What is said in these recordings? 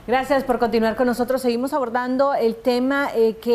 Gracias por continuar con nosotros. Seguimos abordando el tema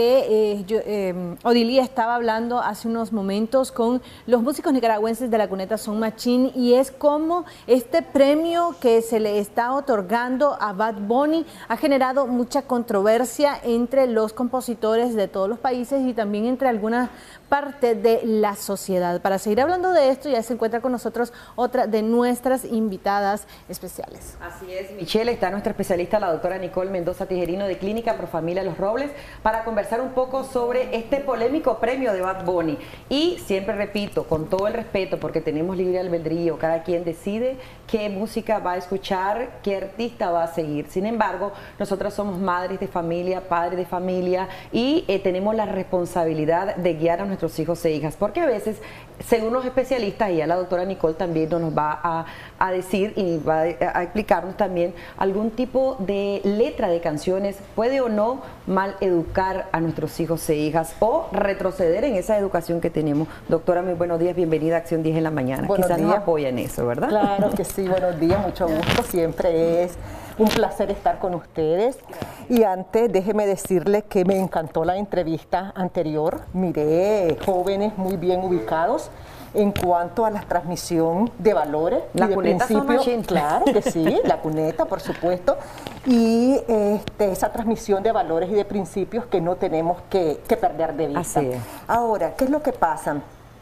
Odilia estaba hablando hace unos momentos con los músicos nicaragüenses de la cuneta Son Machine, y es como este premio que se le está otorgando a Bad Bunny ha generado mucha controversia entre los compositores de todos los países y también entre algunas partes de la sociedad. Para seguir hablando de esto, ya se encuentra con nosotros otra de nuestras invitadas especiales. Así es, Michelle, está nuestra especialista, la doctora Nicole Mendoza Tijerino de Clínica Profamilia Los Robles, para conversar un poco sobre este polémico premio de Bad Bunny. Y siempre repito, con todo el respeto, porque tenemos libre albedrío, cada quien decide qué música va a escuchar, qué artista va a seguir. Sin embargo, nosotras somos madres de familia, padres de familia, y tenemos la responsabilidad de guiar a nuestros hijos e hijas, porque a veces, según los especialistas, y ya la doctora Nicole también nos va a decir y va a explicarnos también, algún tipo de letra de canciones puede o no mal educar a nuestros hijos e hijas o retroceder en esa educación que tenemos. Doctora, muy buenos días, bienvenida a Acción 10 en la mañana. Quizás nos apoya en eso, ¿verdad? Claro que sí, buenos días, mucho gusto, siempre es un placer estar con ustedes. Y antes, déjeme decirle que me encantó la entrevista anterior, miré jóvenes muy bien ubicados en cuanto a la transmisión de valores la y de cuneta principios. Claro que sí, la cuneta, por supuesto, y esa transmisión de valores y de principios que no tenemos que perder de vista. Así es. Ahora, ¿qué es lo que pasa?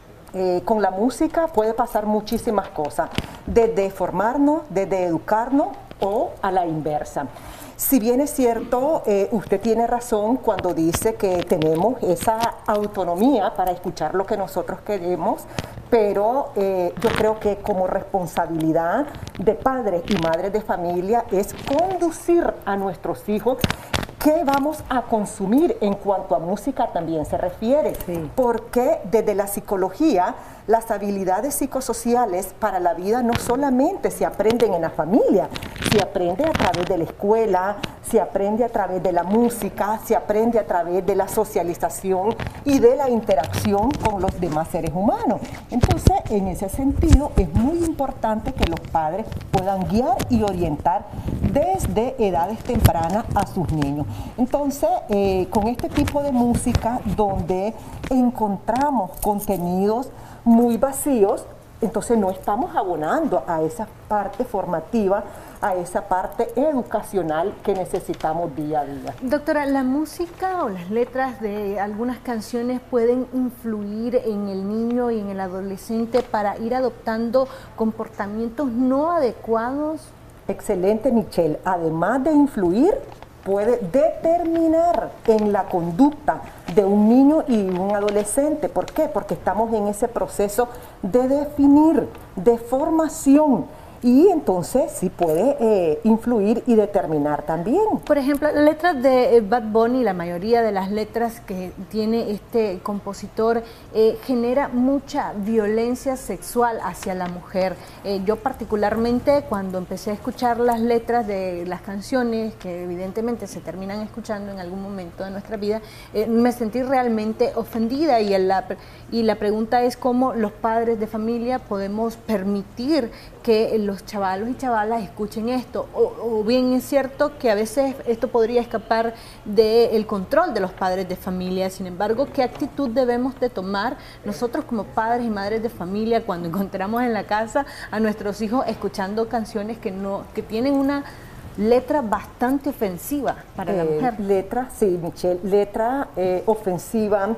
Con la música puede pasar muchísimas cosas, desde formarnos, desde educarnos o a la inversa. Si bien es cierto, usted tiene razón cuando dice que tenemos esa autonomía para escuchar lo que nosotros queremos, pero yo creo que como responsabilidad de padres y madres de familia es conducir a nuestros hijos qué vamos a consumir en cuanto a música también se refiere, sí. Porque desde la psicología las habilidades psicosociales para la vida no solamente se aprenden en la familia, se aprende a través de la escuela, se aprende a través de la música, se aprende a través de la socialización y de la interacción con los demás seres humanos. Entonces, en ese sentido, es muy importante que los padres puedan guiar y orientar desde edades tempranas a sus niños. Entonces, con este tipo de música donde encontramos contenidos muy vacíos, entonces no estamos abonando a esa parte formativa, a esa parte educacional que necesitamos día a día. Doctora, ¿la música o las letras de algunas canciones pueden influir en el niño y en el adolescente para ir adoptando comportamientos no adecuados? Excelente, Michelle. Además de influir, puede determinar en la conducta de un niño y un adolescente. ¿Por qué? Porque estamos en ese proceso de definir, de formación. Y entonces sí puede influir y determinar también. Por ejemplo, las letras de Bad Bunny, la mayoría de las letras que tiene este compositor, genera mucha violencia sexual hacia la mujer. Yo particularmente, cuando empecé a escuchar las letras de las canciones, que evidentemente se terminan escuchando en algún momento de nuestra vida, me sentí realmente ofendida, y la pregunta es cómo los padres de familia podemos permitir que los chavalos y chavalas escuchen esto, o bien es cierto que a veces esto podría escapar del control de los padres de familia. Sin embargo, ¿qué actitud debemos de tomar nosotros como padres y madres de familia cuando encontramos en la casa a nuestros hijos escuchando canciones que tienen una letra bastante ofensiva para la mujer? Letra, sí, Michelle, letra ofensiva,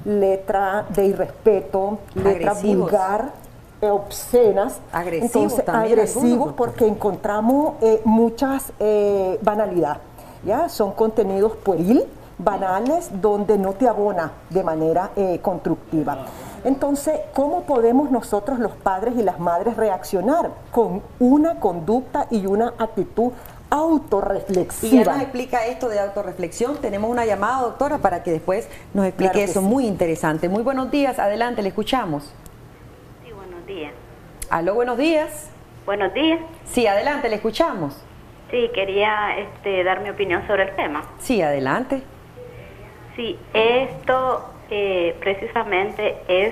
letra de irrespeto, letra vulgar, obscenas, agresivos, entonces también agresivos, porque encontramos muchas banalidades, ¿ya? Son contenidos pueril, banales, donde no te abona de manera constructiva. Entonces, ¿cómo podemos nosotros los padres y las madres reaccionar? Con una conducta y una actitud autorreflexiva. Y ya nos explica esto de autorreflexión. Tenemos una llamada, doctora, para que después nos explique claro eso, sí. Muy interesante. Muy buenos días, adelante, le escuchamos. Sí, buenos días. Aló, buenos días. Buenos días. Sí, adelante, le escuchamos. Sí, quería dar mi opinión sobre el tema. Sí, adelante. Sí, esto precisamente es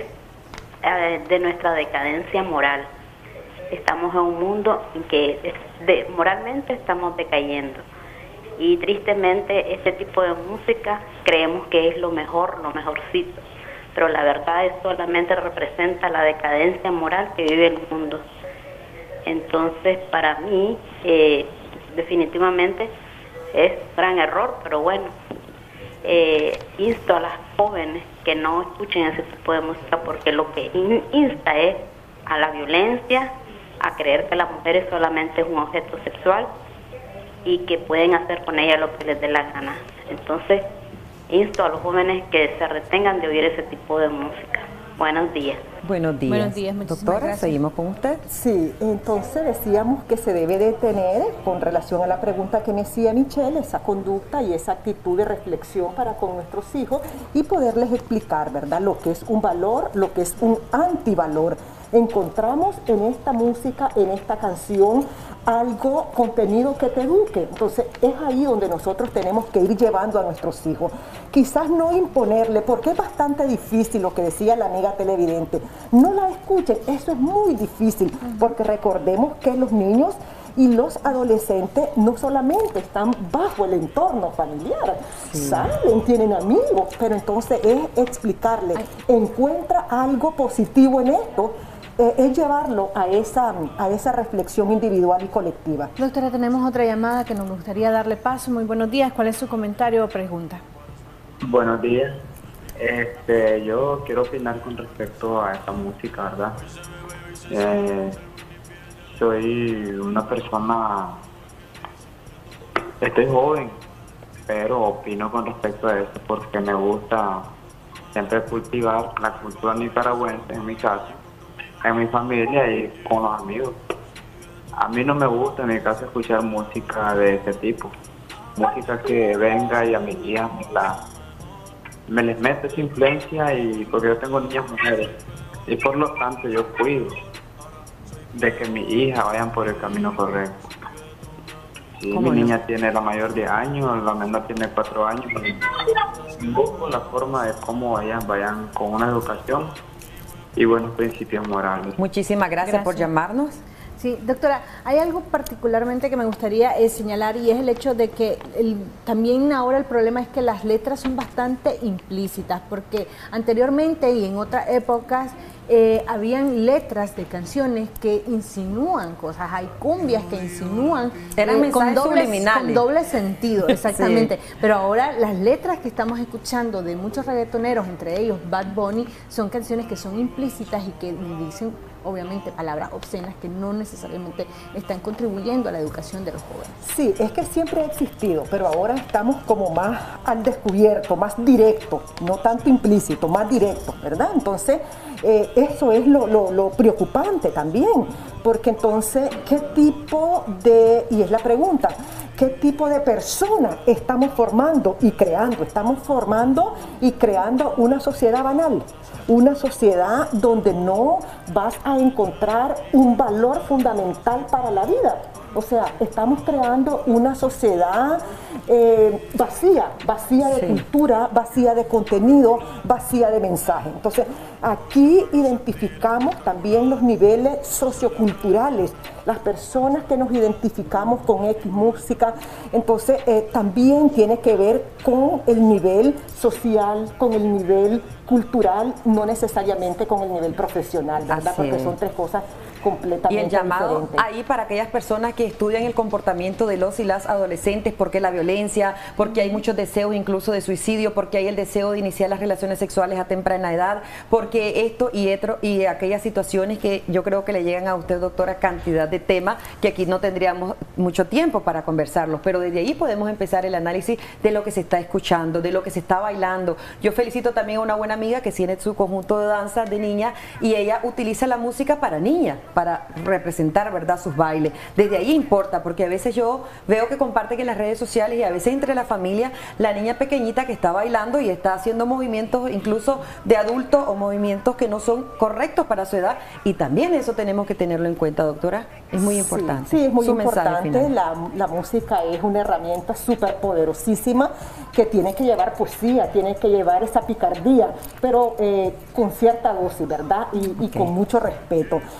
de nuestra decadencia moral. Estamos en un mundo en que moralmente estamos decayendo. Y tristemente este tipo de música creemos que es lo mejor, lo mejorcito, pero la verdad es solamente representa la decadencia moral que vive el mundo. Entonces para mí definitivamente es un gran error, pero bueno, insto a las jóvenes que no escuchen ese tipo de música porque lo que insta es a la violencia, a creer que la mujer es solamente un objeto sexual y que pueden hacer con ella lo que les dé la gana. Entonces, insto a los jóvenes que se retengan de oír ese tipo de música. Buenos días. Buenos días. Buenos días, muchísimas doctora, gracias. seguimos con usted. Sí, entonces decíamos que se debe de tener, con relación a la pregunta que me hacía Michelle, esa conducta y esa actitud de reflexión para con nuestros hijos y poderles explicar, ¿verdad?, lo que es un valor, lo que es un antivalor. Encontramos en esta música, en esta canción, algo, contenido que te eduque. Entonces es ahí donde nosotros tenemos que ir llevando a nuestros hijos. Quizás no imponerle, porque es bastante difícil lo que decía la amiga televidente. No la escuchen, eso es muy difícil, porque recordemos que los niños y los adolescentes no solamente están bajo el entorno familiar, salen, tienen amigos, pero entonces es explicarles, encuentra algo positivo en esto, es llevarlo a esa reflexión individual y colectiva. Doctora, tenemos otra llamada que nos gustaría darle paso. Muy buenos días, ¿cuál es su comentario o pregunta? Buenos días. Yo quiero opinar con respecto a esta música, ¿verdad? Soy una persona, estoy joven, pero opino con respecto a eso porque me gusta siempre cultivar la cultura nicaragüense en mi casa, en mi familia y con los amigos. A mí no me gusta en mi casa escuchar música de ese tipo, música que venga y a mis hijas me les mete esa influencia, y porque yo tengo niñas mujeres y por lo tanto yo cuido de que mis hijas vayan por el camino correcto. Sí, mi niña tiene la mayor 10 años, la menor tiene 4 años, y busco la forma de cómo ellas vayan con una educación y buenos principios morales. Muchísimas gracias por llamarnos. Sí, doctora, hay algo particularmente que me gustaría señalar, y es el hecho de que también ahora el problema es que las letras son bastante implícitas, porque anteriormente y en otras épocas habían letras de canciones que insinúan cosas, hay cumbias que insinúan con doble sentido, exactamente. Sí. Pero ahora las letras que estamos escuchando de muchos reggaetoneros, entre ellos Bad Bunny, son canciones que son implícitas y que dicen obviamente palabras obscenas que no necesariamente están contribuyendo a la educación de los jóvenes. Sí, es que siempre ha existido, pero ahora estamos como más al descubierto, más directo, no tanto implícito, más directo, ¿verdad? Entonces, eso es lo preocupante también, porque entonces, ¿qué tipo de, y es la pregunta, qué tipo de persona estamos formando y creando? Estamos formando y creando una sociedad banal, una sociedad donde no vas a encontrar un valor fundamental para la vida. O sea, estamos creando una sociedad vacía de cultura, vacía de contenido, vacía de mensaje. Entonces, aquí identificamos también los niveles socioculturales, las personas que nos identificamos con X música. Entonces, también tiene que ver con el nivel social, con el nivel cultural, no necesariamente con el nivel profesional, ¿verdad? Así porque es. son tres cosas completamente y el llamado diferentes. ahí para aquellas personas que estudian el comportamiento de los y las adolescentes, porque la violencia, porque hay muchos deseos incluso de suicidio, porque hay el deseo de iniciar las relaciones sexuales a temprana edad, porque esto y aquellas situaciones que yo creo que le llegan a usted, doctora, cantidad de temas que aquí no tendríamos mucho tiempo para conversarlos, pero desde ahí podemos empezar el análisis de lo que se está escuchando, de lo que se está bailando. Yo felicito también a una buena amiga que tiene su conjunto de danza de niña y ella utiliza la música para niñas, para representar, ¿verdad?, sus bailes. Desde ahí importa, porque a veces yo veo que comparten en las redes sociales y a veces entre la familia la niña pequeñita que está bailando y está haciendo movimientos incluso de adulto o movimientos que no son correctos para su edad, y también eso tenemos que tenerlo en cuenta, doctora. Es muy importante. Sí, es muy Su importante. La música es una herramienta súper poderosísima que tiene que llevar poesía, tiene que llevar esa picardía, pero con cierta dosis, ¿verdad? Y con mucho respeto. Aquí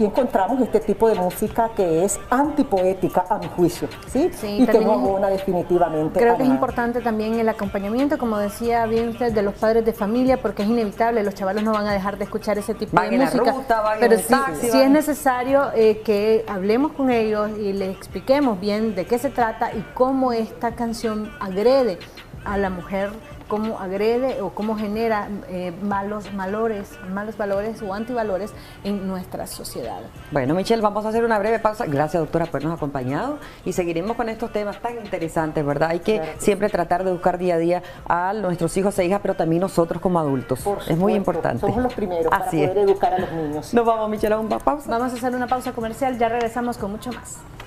aquí encontramos este tipo de música que es antipoética a mi juicio, ¿sí? Sí, y que también no abona definitivamente creo a que es nada. importante también el acompañamiento, como decía bien usted, de los padres de familia, porque es inevitable, los chavalos no van a dejar de escuchar ese tipo Van de en la música. ruta, van en pero el sí, taxi, sí van- es necesario que hablemos con ellos y les expliquemos bien de qué se trata y cómo esta canción agrede a la mujer, cómo agrede o cómo genera malos valores o antivalores en nuestra sociedad. Bueno, Michelle, vamos a hacer una breve pausa. Gracias, doctora, por habernos acompañado y seguiremos con estos temas tan interesantes, ¿verdad? Hay que siempre tratar de buscar día a día a nuestros hijos e hijas, pero también nosotros como adultos. Por Es muy supuesto, importante. somos los primeros para Así es. poder educar a los niños. Nos vamos, Michelle, a una pausa. Vamos a hacer una pausa comercial, ya regresamos con mucho más.